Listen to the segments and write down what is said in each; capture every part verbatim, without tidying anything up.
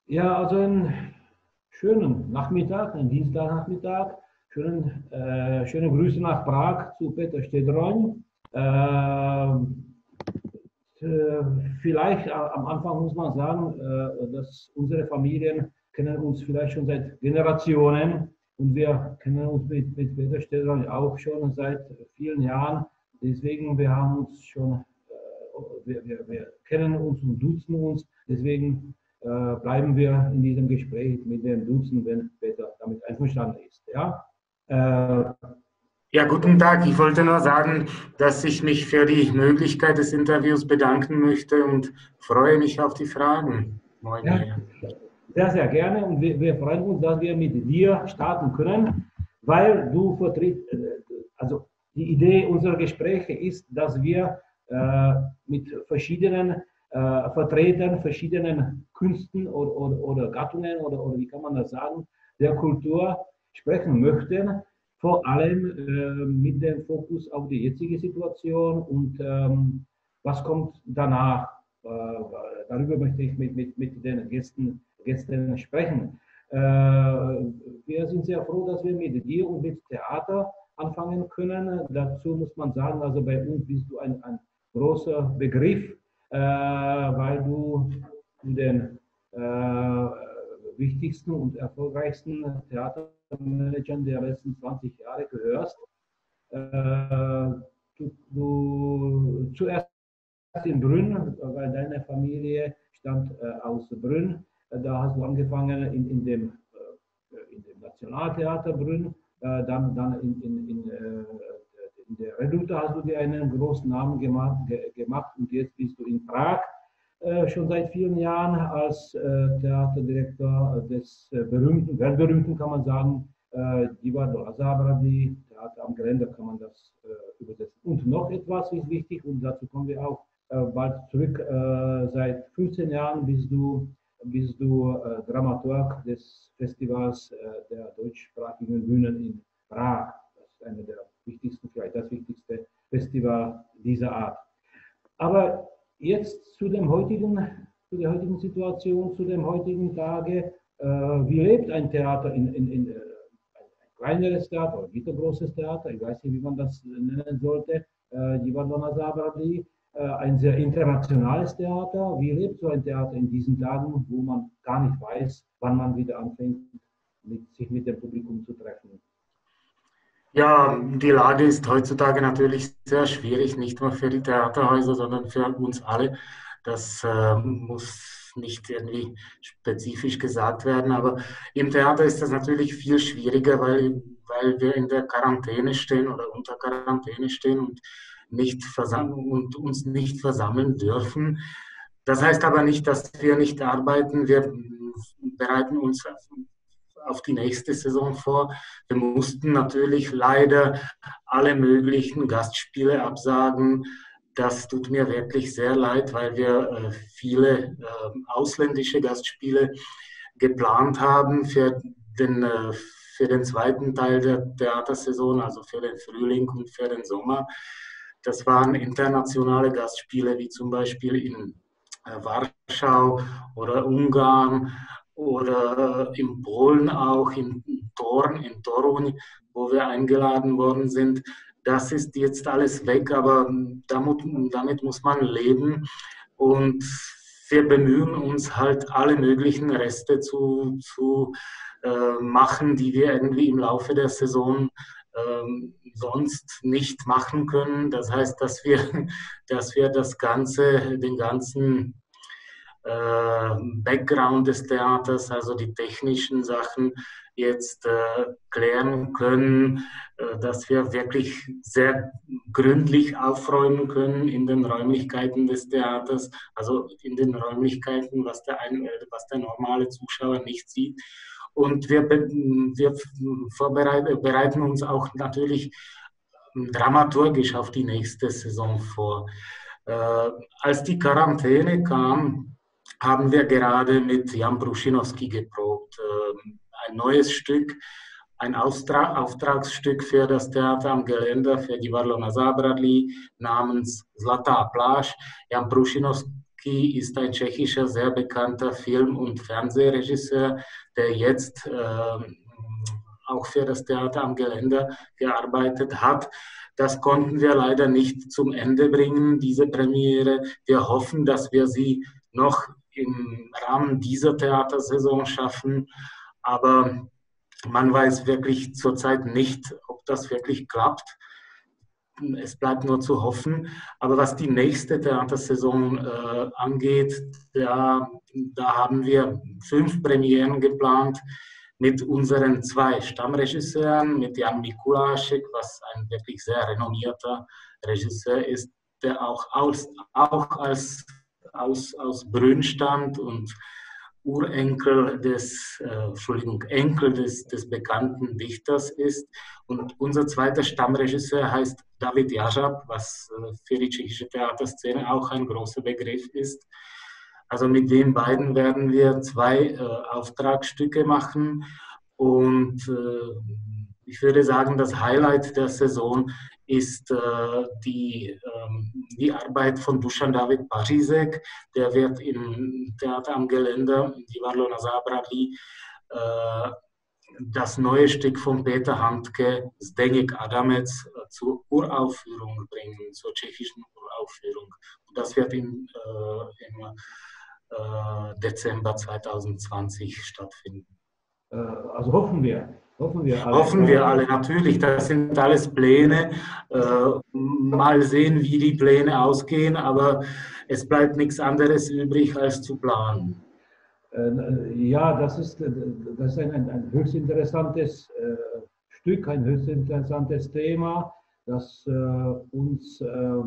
Ja, also einen schönen Nachmittag, einen Dienstagnachmittag. Schönen, äh, schöne Grüße nach Prag zu Peter Stedron. Äh, äh, vielleicht äh, am Anfang muss man sagen, äh, dass unsere Familien kennen uns vielleicht schon seit Generationen und wir kennen uns mit, mit Peter Stedron auch schon seit vielen Jahren. Deswegen, wir haben uns schon, äh, wir, wir, wir kennen uns und duzen uns. Deswegen äh, bleiben wir in diesem Gespräch mit dem Duzen, wenn Peter damit einverstanden ist. Ja? Äh, Ja, guten Tag. Ich wollte nur sagen, dass ich mich für die Möglichkeit des Interviews bedanken möchte und freue mich auf die Fragen. Moin ja, hier. sehr, sehr gerne und wir, wir freuen uns, dass wir mit dir starten können, weil du vertrittst, also die Idee unserer Gespräche ist, dass wir äh, mit verschiedenen äh, Vertretern, verschiedenen Künsten oder, oder, oder Gattungen oder, oder wie kann man das sagen, der Kultur sprechen möchten, vor allem äh, mit dem Fokus auf die jetzige Situation und ähm, was kommt danach. Äh, darüber möchte ich mit, mit, mit den Gästen, Gästen sprechen. Äh, wir sind sehr froh, dass wir mit dir und mit Theater anfangen können. Dazu muss man sagen, also bei uns bist du ein, ein großer Begriff, äh, weil du zu den äh, wichtigsten und erfolgreichsten Theatermanagern der letzten zwanzig Jahre gehörst. Äh, du, du zuerst in Brünn, weil deine Familie stammt äh, aus Brünn. Da hast du angefangen in, in, dem, äh, in dem Nationaltheater Brünn, äh, dann, dann in, in, in, äh, in der Reduta hast du dir einen großen Namen gemacht, ge, gemacht und jetzt bist du in Prag äh, schon seit vielen Jahren als äh, Theaterdirektor des äh, berühmten, weltberühmten kann man sagen, äh, Divadlo Azabradi, Theater am Geländer kann man das äh, übersetzen. Und noch etwas ist wichtig und dazu kommen wir auch bald zurück. Seit fünfzehn Jahren bist du, bist du Dramaturg des Festivals der deutschsprachigen Bühnen in Prag. Das ist eine der wichtigsten, vielleicht das wichtigste Festival dieser Art. Aber jetzt zu, dem heutigen, zu der heutigen Situation, zu dem heutigen Tage. Wie lebt ein Theater in, in, in ein kleineres Theater oder ein mittelgroßes Theater? Ich weiß nicht, wie man das nennen sollte. Divadlo Azabradi. Ein sehr internationales Theater. Wie lebt so ein Theater in diesen Tagen, wo man gar nicht weiß, wann man wieder anfängt, mit, sich mit dem Publikum zu treffen? Ja, die Lage ist heutzutage natürlich sehr schwierig, nicht nur für die Theaterhäuser, sondern für uns alle. Das äh, muss nicht irgendwie spezifisch gesagt werden, aber im Theater ist das natürlich viel schwieriger, weil, weil wir in der Quarantäne stehen oder unter Quarantäne stehen und, nicht und uns nicht versammeln dürfen. Das heißt aber nicht, dass wir nicht arbeiten. Wir bereiten uns auf die nächste Saison vor. Wir mussten natürlich leider alle möglichen Gastspiele absagen. Das tut mir wirklich sehr leid, weil wir äh, viele äh, ausländische Gastspiele geplant haben für den, äh, für den zweiten Teil der Theatersaison, also für den Frühling und für den Sommer. Das waren internationale Gastspiele, wie zum Beispiel in äh, Warschau oder Ungarn oder in Polen auch, in Torn, in Toruń, wo wir eingeladen worden sind. Das ist jetzt alles weg, aber damit, damit muss man leben und wir bemühen uns halt alle möglichen Reste zu, zu äh, machen, die wir irgendwie im Laufe der Saison äh, sonst nicht machen können. Das heißt, dass wir, dass wir das Ganze, den ganzen Background des Theaters, also die technischen Sachen jetzt äh, klären können, äh, dass wir wirklich sehr gründlich aufräumen können in den Räumlichkeiten des Theaters, also in den Räumlichkeiten, was der, ein, was der normale Zuschauer nicht sieht. Und wir, wir vorbereiten, bereiten uns auch natürlich dramaturgisch auf die nächste Saison vor. Äh, als die Quarantäne kam, haben wir gerade mit Jan Bruschinowski geprobt. Ein neues Stück, ein Auftrag, Auftragsstück für das Theater am Geländer, für Divadlo Azabradi namens Zlatá pláž. Jan Bruschinowski Handke ist ein tschechischer, sehr bekannter Film- und Fernsehregisseur, der jetzt äh, auch für das Theater am Geländer gearbeitet hat. Das konnten wir leider nicht zum Ende bringen, diese Premiere. Wir hoffen, dass wir sie noch im Rahmen dieser Theatersaison schaffen, aber man weiß wirklich zurzeit nicht, ob das wirklich klappt. Es bleibt nur zu hoffen. Aber was die nächste Theatersaison äh, angeht, da, da haben wir fünf Premieren geplant mit unseren zwei Stammregisseuren, mit Jan Mikulášek, was ein wirklich sehr renommierter Regisseur ist, der auch, aus, auch als, aus, aus Brünn stammt und Urenkel des, äh, Entschuldigung, Enkel des, des bekannten Dichters ist. Und unser zweiter Stammregisseur heißt David Jařab, was äh, für die tschechische Theaterszene auch ein großer Begriff ist. Also mit den beiden werden wir zwei äh, Auftragsstücke machen und äh, ich würde sagen, das Highlight der Saison ist äh, die, äh, die Arbeit von Dušan David Pařízek. Der wird im Theater am Geländer, Divadlo na Zábradlí, äh, das neue Stück von Peter Handke, Zdeněk Adamec, äh, zur Uraufführung bringen, zur tschechischen Uraufführung. Und das wird im, äh, im Dezember zwanzig zwanzig stattfinden. Also hoffen wir. Hoffen wir alle. Hoffen wir alle, natürlich. Das sind alles Pläne. Mal sehen, wie die Pläne ausgehen, aber es bleibt nichts anderes übrig, als zu planen. Ja, das ist, das ist ein, ein, ein höchst interessantes äh, Stück, ein höchst interessantes Thema, das äh, uns, äh,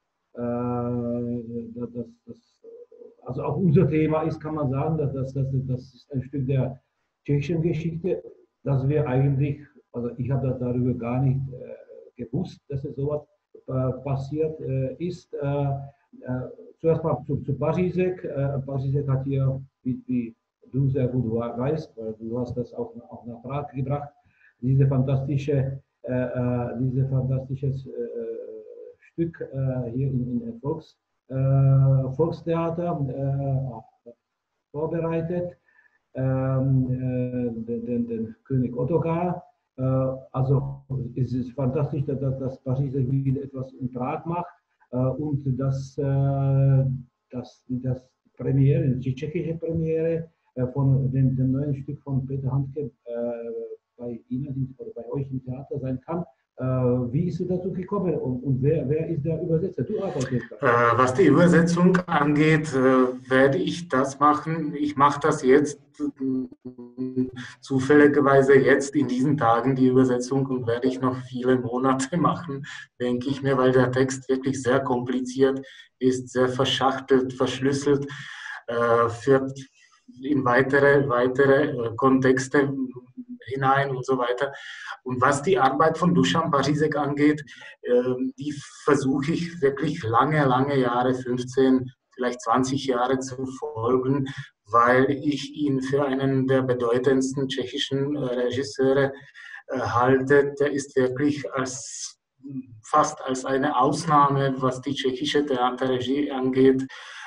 das, das Also auch unser Thema ist, kann man sagen, dass das, das, das ist ein Stück der tschechischen Geschichte, dass wir eigentlich, also ich habe darüber gar nicht äh, gewusst, dass es sowas äh, passiert äh, ist. Äh, äh, zuerst mal zu, zu Pařízek. Äh, Pařízek hat hier, wie, wie du sehr gut weißt, weil du hast das auch, auch nach Prag gebracht, diese fantastische, äh, diese fantastisches äh, Stück äh, hier in, in Volks. Äh, Volkstheater äh, vorbereitet, ähm, äh, den, den, den König Ottokar. Äh, also es ist fantastisch, dass, dass Paris wieder etwas in Prag macht äh, und dass, äh, dass, dass Premiere, die tschechische Premiere äh, von dem, dem neuen Stück von Peter Handke äh, bei Ihnen oder bei euch im Theater sein kann. Wie ist es dazu gekommen und, und wer, wer ist der Übersetzer? Du arbeitest da. Äh, was die Übersetzung angeht, äh, werde ich das machen. Ich mache das jetzt äh, zufälligerweise jetzt in diesen Tagen die Übersetzung und werde ich noch viele Monate machen, denke ich mir, weil der Text wirklich sehr kompliziert ist, sehr verschachtelt, verschlüsselt, äh, führt in weitere, weitere Kontexte hinein und so weiter. Und was die Arbeit von Dušan Pařízek angeht, die versuche ich wirklich lange, lange Jahre, fünfzehn, vielleicht zwanzig Jahre zu folgen, weil ich ihn für einen der bedeutendsten tschechischen Regisseure halte. Der ist wirklich als, fast als eine Ausnahme, was die tschechische Theaterregie angeht,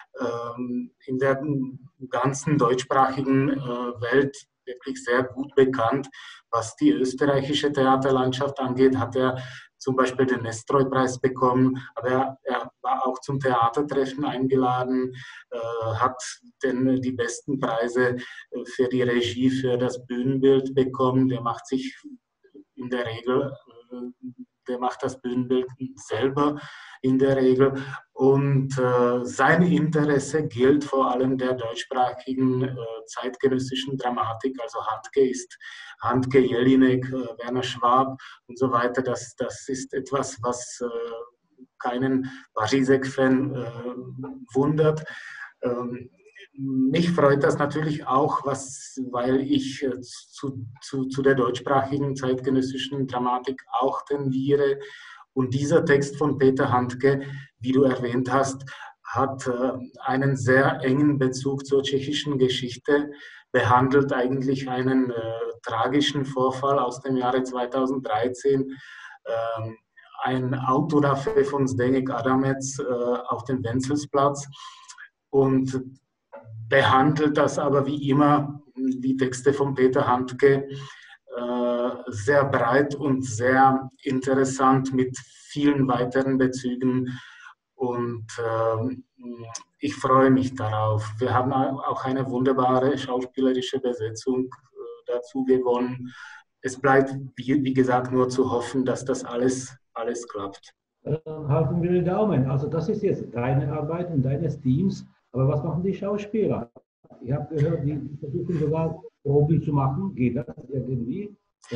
in der ganzen deutschsprachigen Welt wirklich sehr gut bekannt. Was die österreichische Theaterlandschaft angeht, hat er zum Beispiel den Nestroy-Preis bekommen, aber er, er war auch zum Theatertreffen eingeladen, äh, hat den, die besten Preise für die Regie, für das Bühnenbild bekommen. Der macht sich in der Regel, äh, der macht das Bühnenbild selber in der Regel. Und äh, sein Interesse gilt vor allem der deutschsprachigen äh, zeitgenössischen Dramatik. Also Handke ist Handke, Jelinek, äh, Werner Schwab und so weiter. Das, das ist etwas, was äh, keinen Pařízek-Fan äh, wundert. Ähm, Mich freut das natürlich auch, was, weil ich äh, zu, zu, zu der deutschsprachigen zeitgenössischen Dramatik auch tendiere. Und dieser Text von Peter Handke, wie du erwähnt hast, hat äh, einen sehr engen Bezug zur tschechischen Geschichte, behandelt eigentlich einen äh, tragischen Vorfall aus dem Jahre zweitausenddreizehn. Äh, ein Autodafé von Zdeněk Adamec äh, auf dem Wenzelsplatz. und behandelt das aber wie immer, die Texte von Peter Handke, sehr breit und sehr interessant mit vielen weiteren Bezügen. Und äh, ich freue mich darauf. Wir haben auch eine wunderbare schauspielerische Besetzung äh, dazu gewonnen. Es bleibt, wie, wie gesagt, nur zu hoffen, dass das alles, alles klappt. Dann halten wir die Daumen. Also das ist jetzt deine Arbeit und deines Teams. Aber was machen die Schauspieler? Ich habe gehört, die versuchen sogar Proben zu machen. Geht das irgendwie?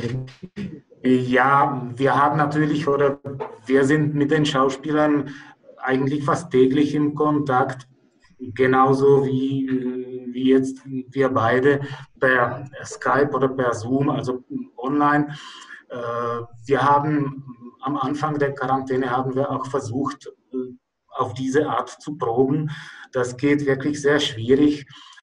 Ja, wir haben natürlich, oder wir sind mit den Schauspielern eigentlich fast täglich im Kontakt, genauso wie, wie jetzt wir beide per Skype oder per Zoom, also online. Wir haben am Anfang der Quarantäne haben wir auch versucht, auf diese Art zu proben. Das geht wirklich sehr schwierig.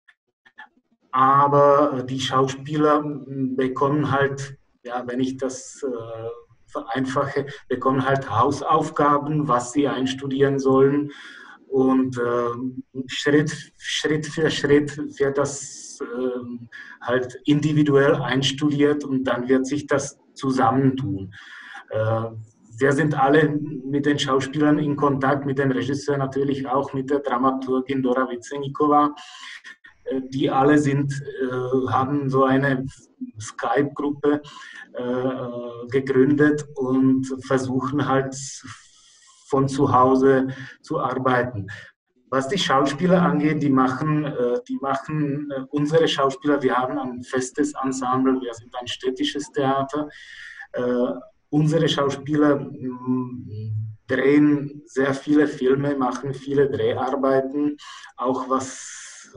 Aber die Schauspieler bekommen halt, ja, wenn ich das äh, vereinfache, bekommen halt Hausaufgaben, was sie einstudieren sollen. Und äh, Schritt, Schritt für Schritt wird das äh, halt individuell einstudiert und dann wird sich das zusammentun. Äh, wir sind alle mit den Schauspielern in Kontakt, mit dem Regisseur natürlich auch, mit der Dramaturgin Dora Vitsenikova. Die alle sind, äh, haben so eine Skype-Gruppe äh, gegründet und versuchen halt von zu Hause zu arbeiten. Was die Schauspieler angeht, die machen, äh, die machen äh, unsere Schauspieler, wir haben ein festes Ensemble, wir sind ein städtisches Theater. Äh, unsere Schauspieler mh, drehen sehr viele Filme, machen viele Dreharbeiten, auch was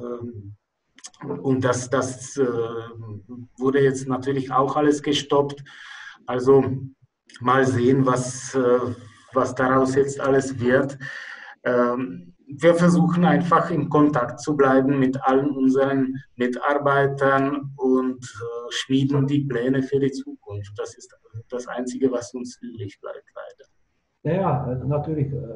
und das, das äh, wurde jetzt natürlich auch alles gestoppt. Also mal sehen, was, äh, was daraus jetzt alles wird. Ähm, wir versuchen einfach in Kontakt zu bleiben mit allen unseren Mitarbeitern und äh, schmieden die Pläne für die Zukunft. Das ist das Einzige, was uns übrig bleibt, leider. Ja, natürlich. Äh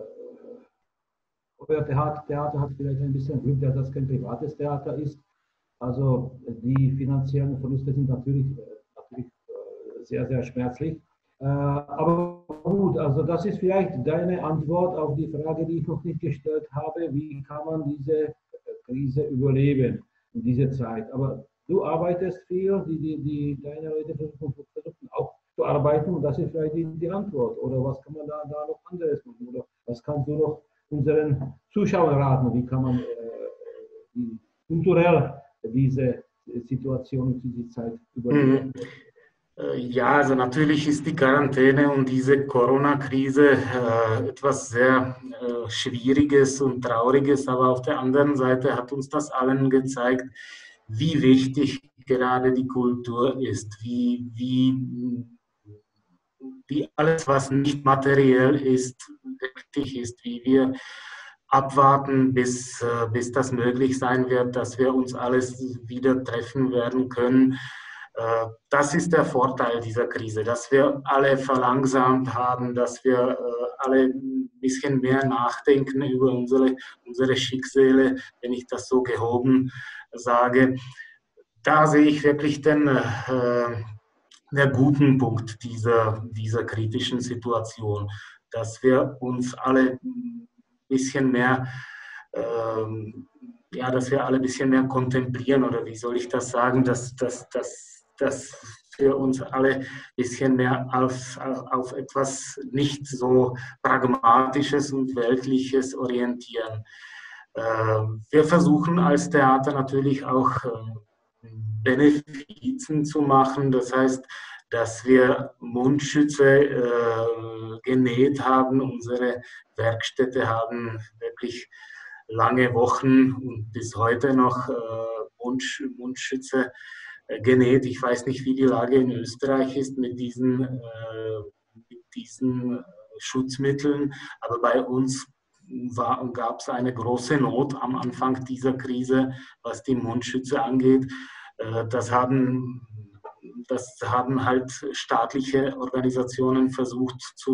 Euer Theater, Theater hat vielleicht ein bisschen Glück, dass das kein privates Theater ist. Also die finanziellen Verluste sind natürlich, natürlich sehr, sehr schmerzlich. Aber gut, also das ist vielleicht deine Antwort auf die Frage, die ich noch nicht gestellt habe. Wie kann man diese Krise überleben in dieser Zeit? Aber du arbeitest viel, die, die, die deine Leute versuchen, versuchen auch zu arbeiten und das ist vielleicht die, die Antwort. Oder was kann man da, da noch anderes machen? Oder was kannst du noch unseren Zuschauern raten, wie kann man äh, die, kulturell diese Situation, diese Zeit überleben? Ja, also natürlich ist die Quarantäne und diese Corona-Krise äh, etwas sehr äh, Schwieriges und Trauriges, aber auf der anderen Seite hat uns das allen gezeigt, wie wichtig gerade die Kultur ist, wie, wie, wie alles, was nicht materiell ist, wichtig ist, wie wir abwarten, bis, bis das möglich sein wird, dass wir uns alles wieder treffen werden können. Das ist der Vorteil dieser Krise, dass wir alle verlangsamt haben, dass wir alle ein bisschen mehr nachdenken über unsere, unsere Schicksale, wenn ich das so gehoben sage. Da sehe ich wirklich den, äh, den guten Punkt dieser, dieser kritischen Situation, dass wir uns alle ein bisschen mehr, ähm, ja, dass wir alle ein bisschen mehr kontemplieren, oder wie soll ich das sagen, dass, dass, dass, dass wir uns alle ein bisschen mehr auf, auf etwas nicht so Pragmatisches und Weltliches orientieren. Äh, wir versuchen als Theater natürlich auch äh, Benefizen zu machen, das heißt, dass wir Mundschütze äh, genäht haben. Unsere Werkstätte haben wirklich lange Wochen und bis heute noch äh, Mundsch Mundschütze äh, genäht. Ich weiß nicht, wie die Lage in Österreich ist mit diesen, äh, mit diesen Schutzmitteln, aber bei uns gab es eine große Not am Anfang dieser Krise, was die Mundschütze angeht. Äh, das haben Das haben halt staatliche Organisationen versucht zu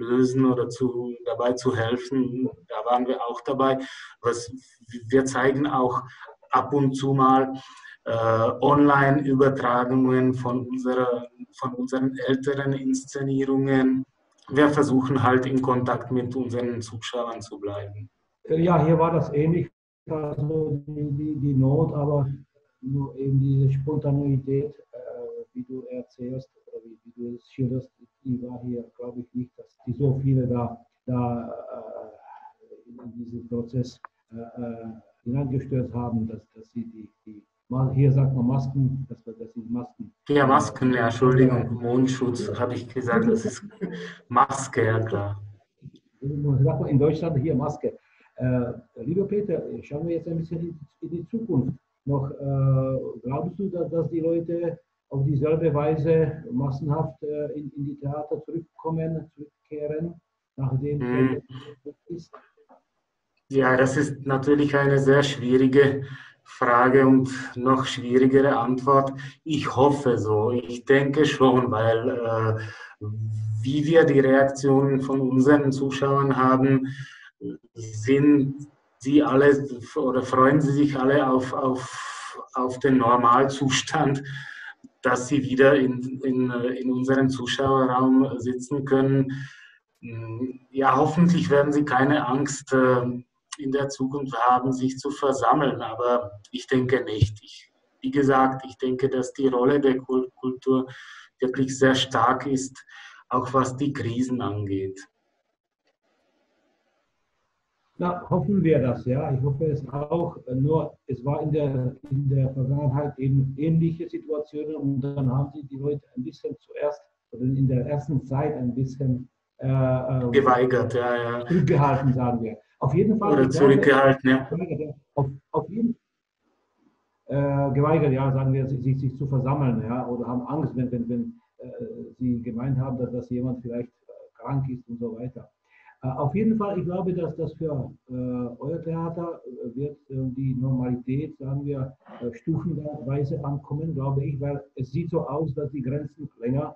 lösen oder zu, dabei zu helfen. Da waren wir auch dabei. Was, wir zeigen auch ab und zu mal äh, Online-Übertragungen von, unserer, von unseren älteren Inszenierungen. Wir versuchen halt in Kontakt mit unseren Zuschauern zu bleiben. Ja, hier war das ähnlich, also die, die, die Not, aber nur eben diese Spontaneität, äh, wie du erzählst, oder wie, wie du es schilderst, die war hier, glaube ich, nicht, dass die so viele da, da äh, in diesen Prozess äh, hineingestört haben, dass, dass sie die, die, hier sagt man Masken, dass, wir, dass sie Masken. Ja, Masken, ja, Entschuldigung, Mundschutz, habe ich gesagt, das ist Maske, ja klar. In Deutschland hier Maske. Äh, lieber Peter, schauen wir jetzt ein bisschen in, in die Zukunft. Noch, äh, glaubst du, dass, dass die Leute auf dieselbe Weise massenhaft äh, in, in die Theater zurückkommen, zurückkehren, nachdem hm. es ist? Ja, das ist natürlich eine sehr schwierige Frage und noch schwierigere Antwort. Ich hoffe so, ich denke schon, weil äh, wie wir die Reaktionen von unseren Zuschauern haben, sind sie alle oder freuen sie sich alle auf, auf, auf den Normalzustand, dass sie wieder in, in, in unserem Zuschauerraum sitzen können. Ja, hoffentlich werden sie keine Angst in der Zukunft haben, sich zu versammeln, aber ich denke nicht. Ich, wie gesagt, ich denke, dass die Rolle der Kultur wirklich sehr stark ist, auch was die Krisen angeht. Na, hoffen wir das, ja. Ich hoffe es auch. Nur, es war in der, in der Vergangenheit eben ähnliche Situationen und dann haben sie die Leute ein bisschen zuerst, oder in der ersten Zeit ein bisschen äh, geweigert, ja, ja. Zurückgehalten, sagen wir. Auf jeden Fall. Oder zurückgehalten, ja. Auf, auf jeden Fall. Äh, geweigert, ja, sagen wir, sich, sich zu versammeln, ja, oder haben Angst, wenn, wenn, wenn äh, sie gemeint haben, dass, dass jemand vielleicht äh, krank ist und so weiter. Auf jeden Fall, ich glaube, dass das für äh, euer Theater wird äh, die Normalität, sagen wir, äh, stufenweise ankommen, glaube ich, weil es sieht so aus, dass die Grenzen länger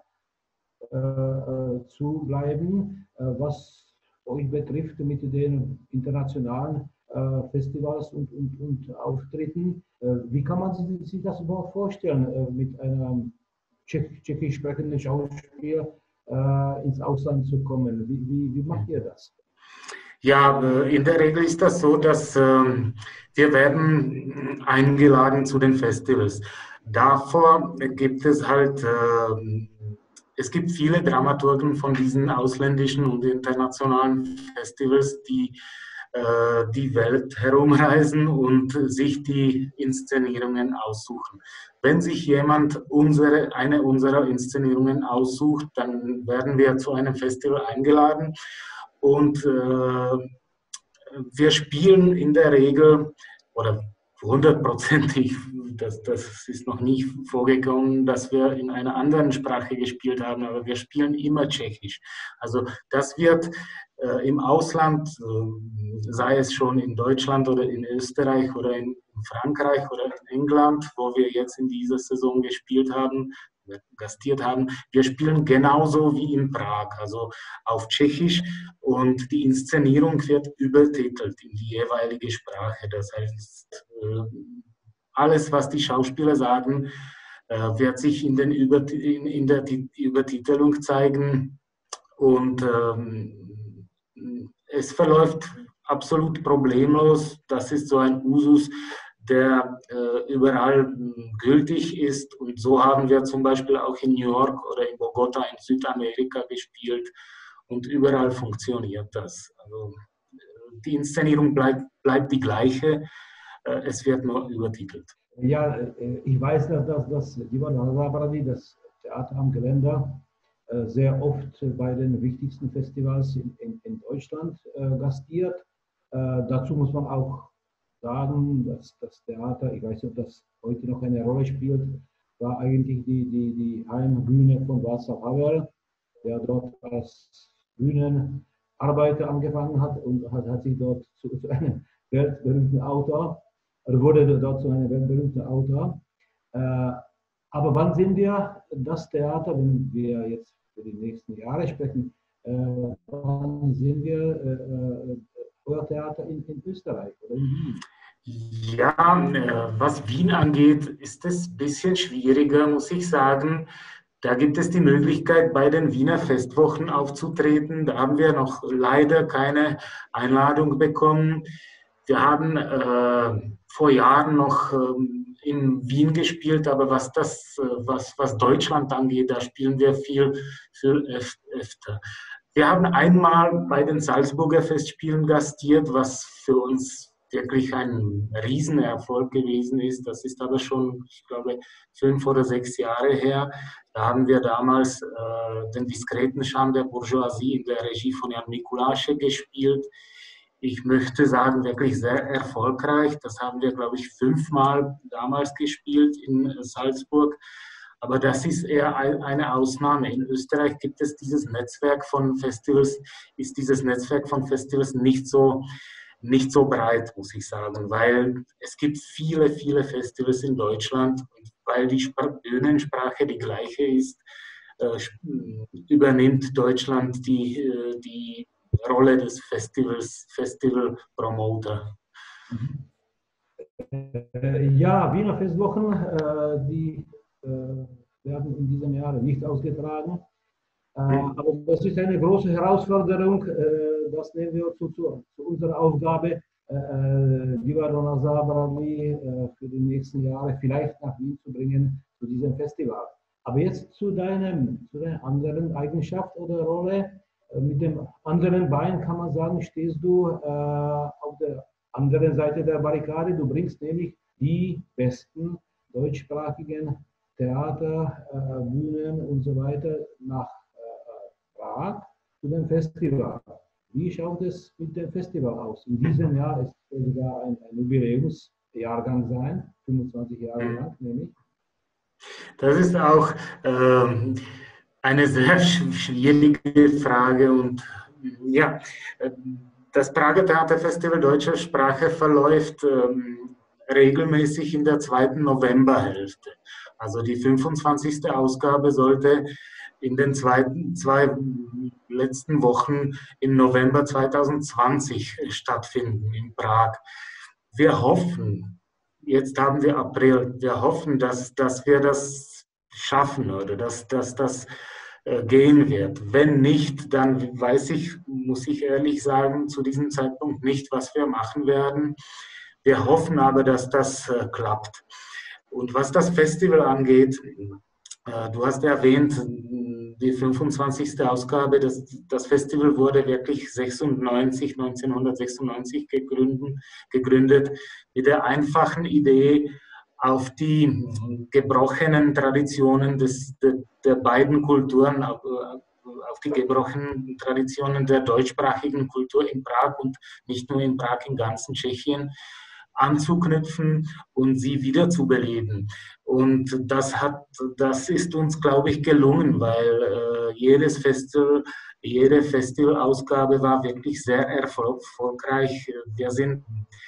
äh, zu bleiben, äh, was euch betrifft mit den internationalen äh, Festivals und, und, und Auftritten. Äh, wie kann man sich, sich das überhaupt vorstellen, äh, mit einem tschech, tschechisch sprechenden Schauspieler ins Ausland zu kommen? Wie, wie, wie macht ihr das? Ja, in der Regel ist das so, dass ähm, wir werden eingeladen zu den Festivals. Davor gibt es halt, äh, es gibt viele Dramaturgen von diesen ausländischen und internationalen Festivals, die äh, die Welt herumreisen und sich die Inszenierungen aussuchen. Wenn sich jemand unsere, eine unserer Inszenierungen aussucht, dann werden wir zu einem Festival eingeladen und äh, wir spielen in der Regel, oder hundertprozentig, das, das ist noch nie vorgekommen, dass wir in einer anderen Sprache gespielt haben, aber wir spielen immer Tschechisch. Also das wird äh, im Ausland, äh, sei es schon in Deutschland oder in Österreich oder in Frankreich oder in England, wo wir jetzt in dieser Saison gespielt haben, gastiert haben. Wir spielen genauso wie in Prag, also auf Tschechisch, und die Inszenierung wird übertitelt in die jeweilige Sprache. Das heißt, alles, was die Schauspieler sagen, wird sich in, den Über in, in der Übertitelung zeigen und ähm, es verläuft absolut problemlos. Das ist so ein Usus, der äh, überall gültig ist. Und so haben wir zum Beispiel auch in New York oder in Bogota in Südamerika gespielt. Und überall funktioniert das. Also, die Inszenierung bleibt, bleibt die gleiche, äh, es wird nur übertitelt. Ja, ich weiß, dass das, das, das Theater am Geländer äh, sehr oft bei den wichtigsten Festivals in, in, in Deutschland äh, gastiert. Äh, dazu muss man auch sagen, dass das Theater, ich weiß nicht, ob das heute noch eine Rolle spielt, war eigentlich die, die, die Heimbühne von Václav Havel, der dort als Bühnenarbeiter angefangen hat und hat, hat sich dort zu, zu einem weltberühmten Autor, oder wurde dort zu einem weltberühmten Autor. Äh, aber wann sind wir das Theater, wenn wir jetzt für die nächsten Jahre sprechen, wann sehen wir äh, Feuertheater in, in Österreich oder in Wien? Ja, äh, was Wien angeht, ist es ein bisschen schwieriger, muss ich sagen. Da gibt es die Möglichkeit, bei den Wiener Festwochen aufzutreten. Da haben wir noch leider keine Einladung bekommen. Wir haben äh, vor Jahren noch ähm, in Wien gespielt, aber was das, äh, was, was Deutschland angeht, da spielen wir viel, viel öf öfter. Wir haben einmal bei den Salzburger Festspielen gastiert, was für uns wirklich ein Riesenerfolg gewesen ist. Das ist aber schon, ich glaube, fünf oder sechs Jahre her. Da haben wir damals äh, den diskreten Chant der Bourgeoisie in der Regie von Jan Mikulášek gespielt. Ich möchte sagen, wirklich sehr erfolgreich. Das haben wir, glaube ich, fünfmal damals gespielt in Salzburg. Aber das ist eher eine Ausnahme. In Österreich gibt es dieses Netzwerk von Festivals, ist dieses Netzwerk von Festivals nicht so, nicht so breit, muss ich sagen, weil es gibt viele, viele Festivals in Deutschland und weil die Bühnensprache die gleiche ist, äh, übernimmt Deutschland die, die Rolle des Festivals, Festival-Promoter. Ja, Wiener Festwochen, äh, die äh, werden in diesem Jahr nicht ausgetragen. Äh, aber das ist eine große Herausforderung. Äh, das nehmen wir zu, zu, zu unserer Aufgabe, äh, Viva Dona Zabradli äh, für die nächsten Jahre vielleicht nach Wien zu bringen, zu diesem Festival. Aber jetzt zu, deinem, zu deiner anderen Eigenschaft oder Rolle. Äh, mit dem anderen Bein kann man sagen, stehst du äh, auf der anderen Seite der Barrikade. Du bringst nämlich die besten deutschsprachigen Theater, äh, Bühnen und so weiter nach Prag zu dem Festival. Wie schaut es mit dem Festival aus? In diesem Jahr ist es sogar ein, ein Jubiläumsjahrgang sein, fünfundzwanzig Jahre lang, nämlich. Das ist auch ähm, eine sehr schwierige Frage und ja, das Prager Theaterfestival deutscher Sprache verläuft ähm, regelmäßig in der zweiten Novemberhälfte. Also die fünfundzwanzigste Ausgabe sollte in den zweiten, zwei letzten Wochen im November zweitausendzwanzig stattfinden in Prag. Wir hoffen, jetzt haben wir April, wir hoffen, dass, dass wir das schaffen oder dass, dass das äh, gehen wird. Wenn nicht, dann weiß ich, muss ich ehrlich sagen, zu diesem Zeitpunkt nicht, was wir machen werden. Wir hoffen aber, dass das äh, klappt. Und was das Festival angeht, äh, du hast erwähnt, die fünfundzwanzigste Ausgabe, das, das Festival wurde wirklich sechsundneunzig, neunzehnhundertsechsundneunzig gegründet, gegründet mit der einfachen Idee, auf die gebrochenen Traditionen des, der, der beiden Kulturen, auf, auf die gebrochenen Traditionen der deutschsprachigen Kultur in Prag und nicht nur in Prag, im ganzen Tschechien anzuknüpfen und sie wiederzubeleben. Und das hat, das ist uns, glaube ich, gelungen, weil äh, jedes Festival, jede Festivalausgabe war wirklich sehr erfolgreich. Wir sind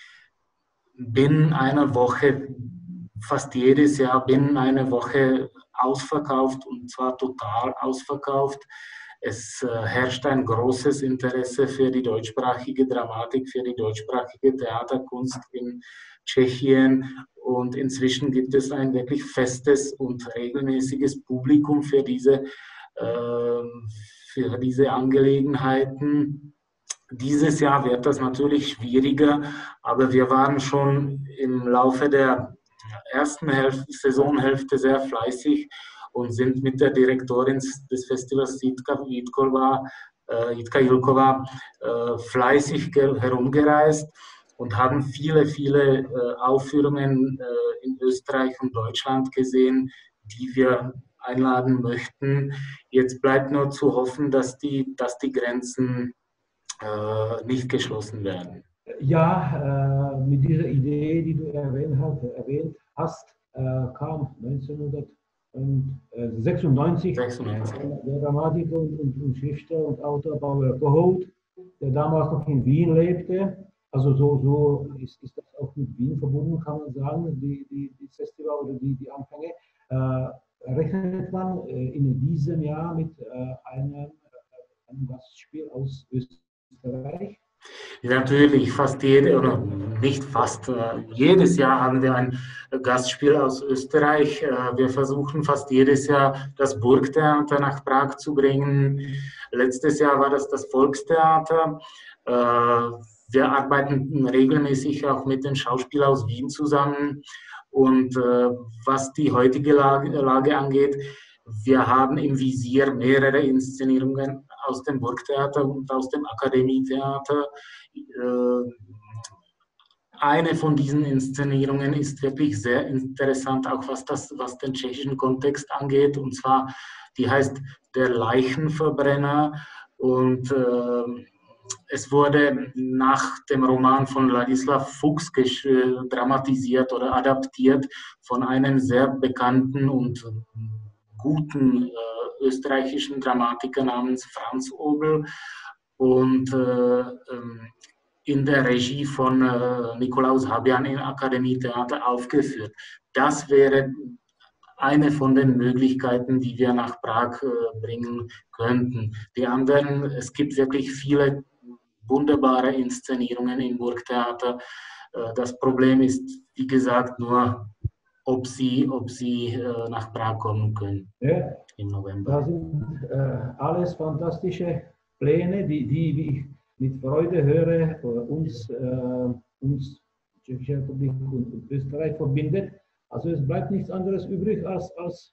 binnen einer Woche, fast jedes Jahr binnen einer Woche ausverkauft und zwar total ausverkauft. Es äh, herrscht ein großes Interesse für die deutschsprachige Dramatik, für die deutschsprachige Theaterkunst in Tschechien und inzwischen gibt es ein wirklich festes und regelmäßiges Publikum für diese, äh, für diese Angelegenheiten. Dieses Jahr wird das natürlich schwieriger, aber wir waren schon im Laufe der ersten Hälfte, Saisonhälfte sehr fleißig und sind mit der Direktorin des Festivals Jitka Ilkova, äh, Jitka Ilkova äh, fleißig herumgereist und haben viele, viele äh, Aufführungen äh, in Österreich und Deutschland gesehen, die wir einladen möchten. Jetzt bleibt nur zu hoffen, dass die, dass die Grenzen äh, nicht geschlossen werden. Ja, äh, mit dieser Idee, die du erwähnt hast, erwähnt hast äh, kam neunzehnhundertsechsundneunzig sechsundneunzig. Der Dramatiker und, und, und Schriftsteller und Autor Paul Kohout, der damals noch in Wien lebte. Also so, so ist, ist das auch mit Wien verbunden, kann man sagen, die, die, die Festival oder die, die Anfänge. Äh, rechnet man äh, in diesem Jahr mit äh, einem einem Gastspiel aus Österreich? Natürlich, fast jede, oder nicht fast, äh, jedes Jahr haben wir ein Gastspiel aus Österreich. Äh, wir versuchen fast jedes Jahr das Burgtheater nach Prag zu bringen. Letztes Jahr war das das Volkstheater. Äh, wir arbeiten regelmäßig auch mit den Schauspielern aus Wien zusammen. Und äh, was die heutige Lage, Lage angeht, wir haben im Visier mehrere Inszenierungen aus dem Burgtheater und aus dem Akademietheater. Eine von diesen Inszenierungen ist wirklich sehr interessant, auch was, das, was den tschechischen Kontext angeht. Und zwar, die heißt Der Leichenverbrenner. Und äh, es wurde nach dem Roman von Ladislav Fuchs dramatisiert oder adaptiert von einem sehr bekannten und guten äh, österreichischen Dramatiker namens Franz Obel und äh, in der Regie von äh, Nikolaus Habjan im Akademietheater aufgeführt. Das wäre eine von den Möglichkeiten, die wir nach Prag äh, bringen könnten. Die anderen, es gibt wirklich viele wunderbare Inszenierungen im Burgtheater. Äh, das Problem ist, wie gesagt, nur, ob sie, ob sie äh, nach Prag kommen können, ja, im November. Das sind äh, alles fantastische Pläne, die, die wie ich mit Freude höre, äh, uns, äh, uns Tschechische Republik und, und Österreich verbindet. Also es bleibt nichts anderes übrig, als, als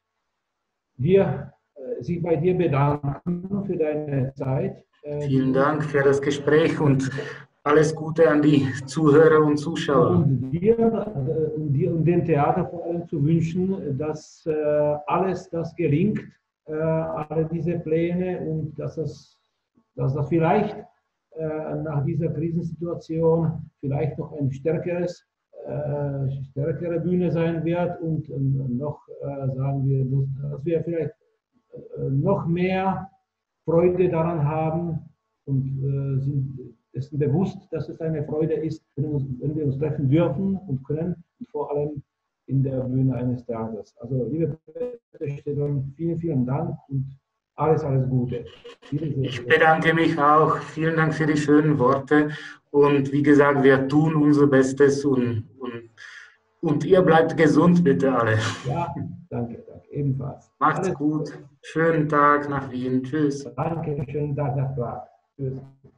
dir, äh, sich bei dir bedanken für deine Zeit. Äh, Vielen Dank für das Gespräch und alles Gute an die Zuhörer und Zuschauer. Und dir, äh, dir und dem Theater vor allem zu wünschen, dass äh, alles das gelingt, äh, alle diese Pläne und dass das, dass das vielleicht äh, nach dieser Krisensituation vielleicht noch ein stärkeres, äh, stärkere Bühne sein wird und äh, noch, äh, sagen wir, dass wir vielleicht äh, noch mehr Freude daran haben und äh, sind dessen bewusst, dass es eine Freude ist, wenn wir, uns, wenn wir uns treffen dürfen und können, und vor allem in der Bühne eines Theaters. Also, liebe Stefan, vielen, vielen Dank und alles, alles Gute. Ich bedanke mich auch. Vielen Dank für die schönen Worte. Und wie gesagt, wir tun unser Bestes und, und, und ihr bleibt gesund, bitte alle. Ja, danke, danke. Ebenfalls. Macht's gut. Schönen Tag nach Wien. Tschüss. Danke, schönen Tag nach Prag. Tschüss.